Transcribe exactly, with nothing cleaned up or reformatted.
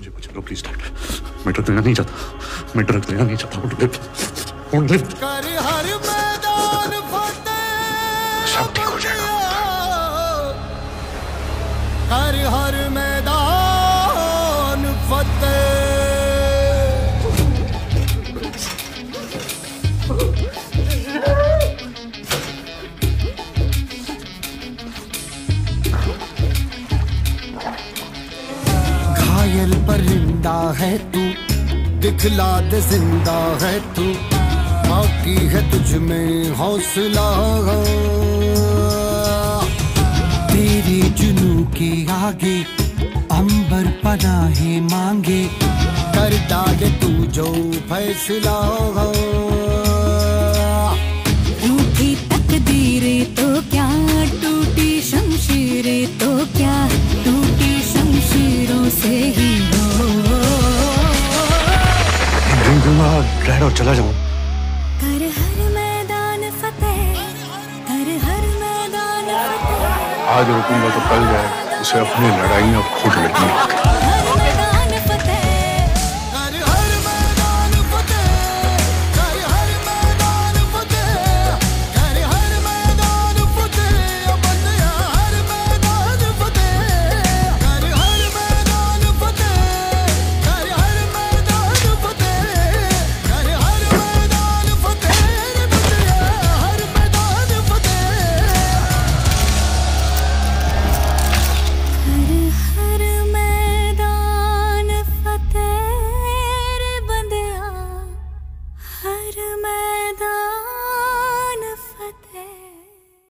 मुझे बचा लो प्लीज डॉक्टर। मैं ड्रग लेना नहीं चाहता, मैं ड्रग लेना नहीं चाहता। Won't live, won't live. कर हर मैदान फतेह, सब ठीक हो जाएगा। कर हर मैदान फतेह। घायल परिंदा है तू, दिखला दे जिंदा है तू, बाकी है तुझ में हौसला। तेरे जुनू के आगे अंबर पनाहे मांगे, कर डाले तू जो फैसला। टूटी तकदीरें तो क्या, टूटी शमशीरें तो क्या, टूटी शमशीरों से ही हो। ड्रिंक दूंगा रेड और चला जाऊं। कर हर मैदान फतेह, कर हर मैदान फतेह। आज रुकूंगा तो कल जाए, उसे अपनी लड़ाइयाँ खुद लड़नी।